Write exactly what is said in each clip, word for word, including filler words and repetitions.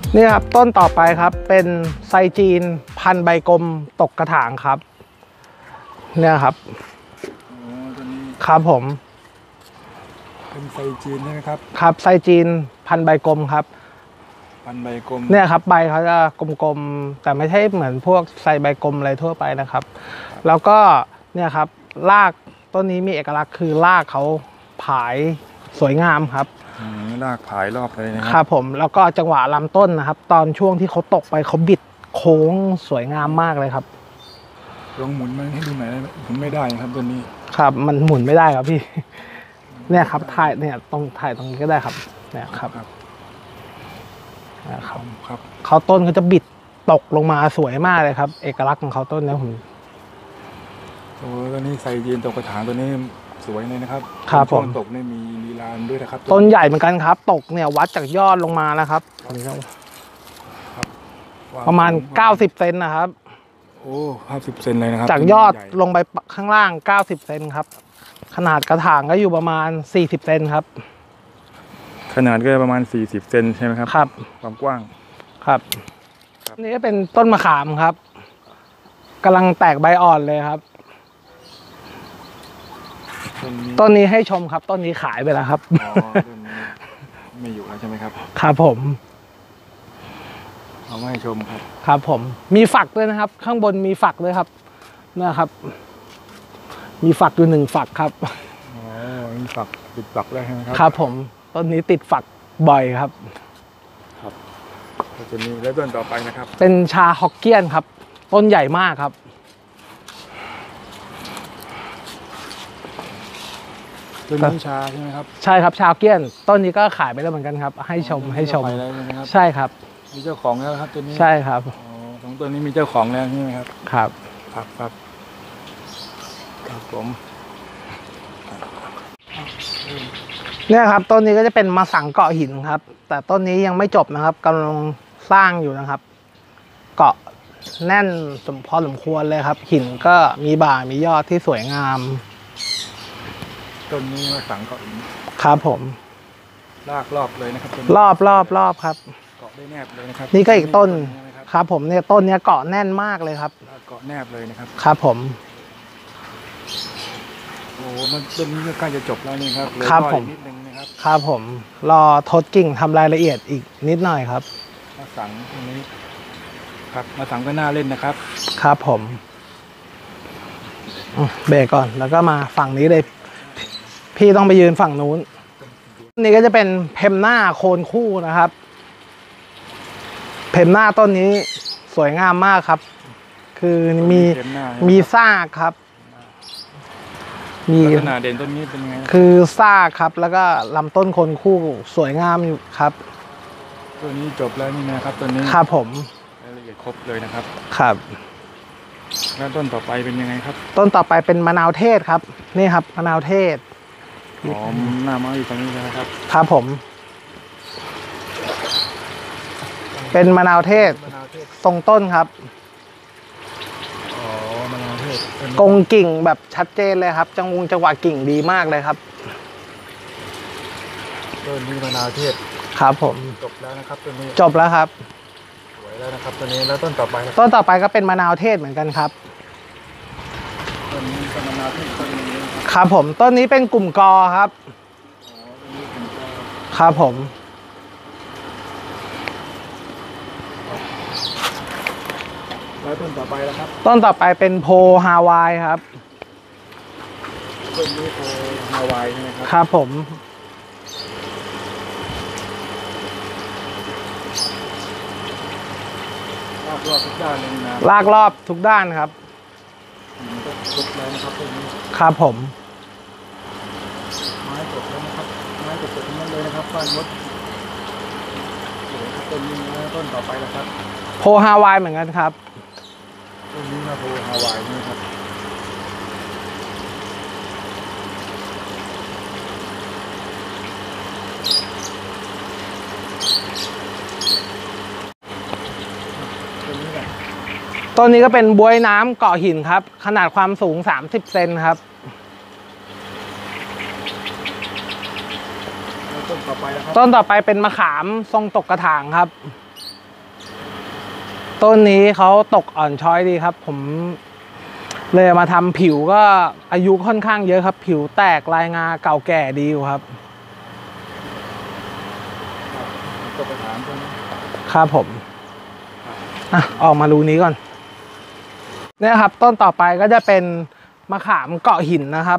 นี่ครับต้นต่อไปครับเป็นไซจีนพันใบกลมตกกระถางครับเนี่ยครับอ๋อตัวนี้ครับผมเป็นไซจีนใช่ไหมครับครับไซจีนพันใบกลมครับพันใบกลมเนี่ยครับใบเขาจะกลมๆแต่ไม่ใช่เหมือนพวกไซใบกลมอะไรทั่วไปนะครับแล้วก็เนี่ยครับรากต้นนี้มีเอกลักษณ์คือรากเขาผายสวยงามครับรากผายรอบเลยนะครับผมแล้วก็จังหวะลำต้นนะครับตอนช่วงที่เขาตกไปเขาบิดโค้งสวยงามมากเลยครับลองหมุนมันให้ดูหน่อยหมุนไม่ได้ครับตัวนี้ครับมันหมุนไม่ได้ครับพี่เนี่ยครับถ่ายเนี่ยตรงถ่ายตรงนี้ก็ได้ครับเนี่ยครับนะครับครับเขาต้นเขาจะบิดตกลงมาสวยมากเลยครับเอกลักษณ์ของเขาต้นเนี่ยผมโอ้ตัวนี้ไซจีนตกกระถางตัวนี้สวยเลยนะครับครับผมตกเนี่ยมีลีลาด้วยนะครับต้นใหญ่เหมือนกันครับตกเนี่ยวัดจากยอดลงมานะครับประมาณเก้าสิบเซนนะครับโอ้ห้าสิบเซนเลยนะครับจากยอดลงไปข้างล่างเก้าสิบเซนครับขนาดกระถางก็อยู่ประมาณสี่สิบเซนครับขนาดก็ประมาณสี่สิบเซนใช่ไหมครับครับความกว้างครับนี่ก็เป็นต้นมะขามครับกำลังแตกใบอ่อนเลยครับต้นนี้ให้ชมครับต้นนี้ขายไปแล้วครับอ๋อต้นนี้ไม่อยู่แล้วใช่ไหมครับครับผมเอามาให้ชมครับครับผมมีฝักด้วยนะครับข้างบนมีฝักด้วยครับนะครับมีฝักอยู่หนึ่งฝักครับอ๋อมีฝักติดฝักได้ใช่ไหมครับครับผมต้นนี้ติดฝักบ่อยครับครับต้นนี้แล้วต้นต่อไปนะครับเป็นชาฮอกเกี้ยนครับต้นใหญ่มากครับต้นนี้ชาใช่ไหมครับใช่ครับชาฮอกเกี้ยนต้นนี้ก็ขายไปแล้วเหมือนกันครับให้ชมให้ชมใช่ครับมีเจ้าของแล้วครับตัวนี้ใช่ครับสองตัวนี้มีเจ้าของแล้วใช่ไหมครับครับครับครับครับผมเนี่ยครับต้นนี้ก็จะเป็นมะสังเกาะหินครับแต่ต้นนี้ยังไม่จบนะครับกำลังสร้างอยู่นะครับเกาะแน่นสมพอสมควรเลยครับหินก็มีบ่ามียอดที่สวยงามต้นนี้มะสังเกาะหินครับผมลากรอบเลยนะครับรอบรอบรอบครับเกาะได้แนบเลยนะครับนี่ก็อีกต้นครับผมเนี่ยต้นนี้เกาะแน่นมากเลยครับเกาะแนบเลยนะครับครับผมโอ้มันต้นนี้ก็ใกล้จะจบแล้วนี่ครับครับผมนิดนึงนะครับครับผมรอทดกิ่งทำรายละเอียดอีกนิดหน่อยครับมะสังตรงนี้ครับมะสังก็น่าเล่นนะครับครับผมเบรกก่อนแล้วก็มาฝั่งนี้เลยพี่ต้องไปยืนฝั่งนู้นนี่ก็จะเป็นเพมหน้าโคนคู่นะครับเพมหน้าต้นนี้สวยงามมากครับคือมีมีซากครับมีขนาดเด่นต้นนี้เป็นไงคือซากครับแล้วก็ลำต้นโคนคู่สวยงามอยู่ครับตัวนี้จบแล้วนี่นะครับตัวนี้ครับผมรายละเอียดครบเลยนะครับครับแล้วต้นต่อไปเป็นยังไงครับต้นต่อไปเป็นมะนาวเทศครับนี่ครับมะนาวเทศอ๋อหน้าไม้อยู่ตรงนี้นะครับครับผมเป็นมะนาวเทศทรงต้นครับอ๋อมะนาวเทศกงกิ่งแบบชัดเจนเลยครับจังหวะจังหวะกิ่งดีมากเลยครับต้นนี้มะนาวเทศครับผมจบแล้วนะครับต้นนี้จบแล้วครับสวยแล้วนะครับต้นนี้แล้วต้นต่อไปต้นต่อไปก็เป็นมะนาวเทศเหมือนกันครับต้นนี้เป็นมะนาวเทศต้นนี้ครับผมต้นนี้เป็นกลุ่มกอครับครับผมแล้วต้นต่อไปแล้วครับต้นต่อไปเป็นโพฮาวายครับต้นนี้โพฮาวายใช่ไหมครับครับผมลากรอบทุกด้านเลยนะลากรอบทุกด้านครับจบแล้วนะครับต้นนี้ครับผมไม้จบแล้วนะครับไม้จบทั้งนั้นเลยนะครับบ้านมดต้นนี้ต้นต่อไปแล้วครับโพฮาวายเหมือนกันครับต้นนี้นะโพฮาวายนี่ครับต้นนี้ก็เป็นบ๊วยน้ำเกาะหินครับขนาดความสูงสามสิบเซนครับต้นต่อไปนะครับต้นต่อไปเป็นมะขามทรงตกกระถางครับต้นนี้เขาตกอ่อนช้อยดีครับผมเลยมาทำผิวก็อายุค่อนข้างเยอะครับผิวแตกลายงาเก่าแก่ดีอยู่ครับตกกระถางต้นนี้ครับผมอ่ะออกมารูนี้ก่อนเนี่ยครับต้นต่อไปก็จะเป็นมะขามเกาะหินนะครับ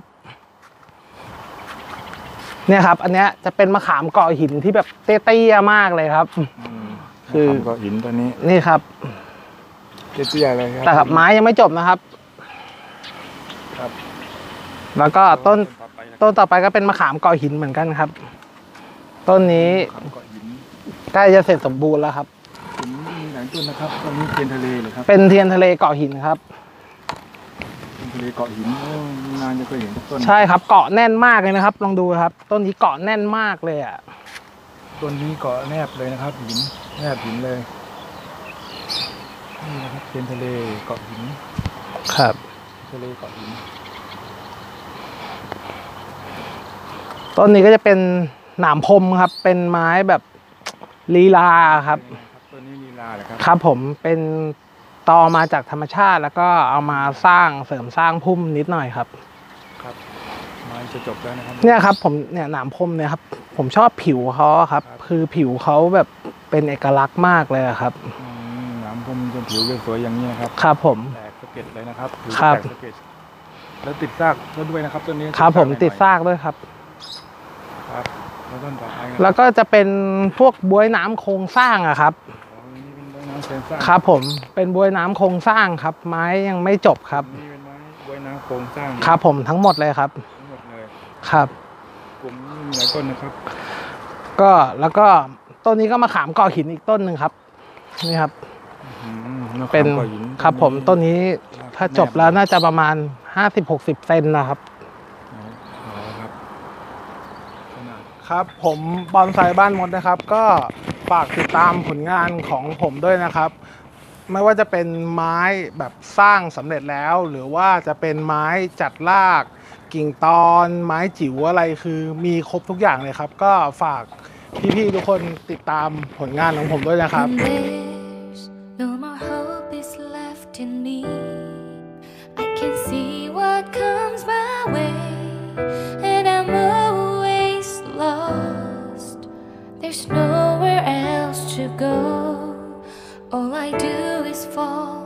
เนี่ยครับอันเนี้ยจะเป็นมะขามเกาะหินที่แบบเตี้ยๆมากเลยครับคือเกาะหินตัวนี้นี่ครับเตี้ยๆเลยครับแต่ครับไม้ยังไม่จบนะครับครับแล้วก็ต้นต้นต่อไปก็เป็นมะขามเกาะหินเหมือนกันครับต้นนี้ใกล้จะเสร็จสมบูรณ์แล้วครับมีหลายต้นนะครับต้นนี้เทียนทะเลเลยครับเป็นเทียนทะเลเกาะหินครับเทียนทะเลเกาะหินนานจะเคยเห็นต้นใช่ครับเกาะแน่นมากเลยนะครับลองดูครับต้นนี้เกาะแน่นมากเลยอ่ะต้นนี้เกาะแนบเลยนะครับหินแนบหินเลยนี่นะครับเทียนทะเลเกาะหินครับทะเลเกาะหินต้นนี้ก็จะเป็นหนามพรมครับเป็นไม้แบบลีลาครับต้นนี้ลีลาเหรอครับครับผมเป็นตอมาจากธรรมชาติแล้วก็เอามาสร้างเสริมสร้างพุ่มนิดหน่อยครับครับไม้จะจบแล้วนะครับเนี่ยครับผมเนี่ยหนามพรมเนี่ยครับผมชอบผิวเขาครับคือผิวเขาแบบเป็นเอกลักษณ์มากเลยครับหนามพรมจนผิวสวยอย่างนี้นะครับครับผมแตกสะเก็ดเลยนะครับครับแล้วติดซากด้วยนะครับต้นนี้ครับผมติดซากด้วยครับครับแล้วต้นต่อไปแล้วก็จะเป็นพวกบ๊วยน้ำโครงสร้างอะครับครับผมเป็นบ๊วยน้ำโครงสร้างครับไม้ยังไม่จบครับนี่เป็นไม้บ๊วยน้ำโครงสร้างครับผมทั้งหมดเลยครับทั้งหมดเลยครับกลุ่มนี้มีหลายต้นนะครับก็แล้วก็ต้นนี้ก็มะขามเกาะหินอีกต้นหนึ่งครับนี่ครับเป็นครับผมต้นนี้ถ้าจบแล้วน่าจะประมาณห้าสิบหกสิบเซนนะครับครับผมบอนไซบ้านมดนะครับก็ฝากติดตามผลงานของผมด้วยนะครับไม่ว่าจะเป็นไม้แบบสร้างสำเร็จแล้วหรือว่าจะเป็นไม้จัดรากกิ่งตอนไม้จิ๋วอะไรคือมีครบทุกอย่างเลยครับก็ฝากพี่ๆทุกคนติดตามผลงานของผมด้วยนะครับ There's nowhere else to go. All I do is fall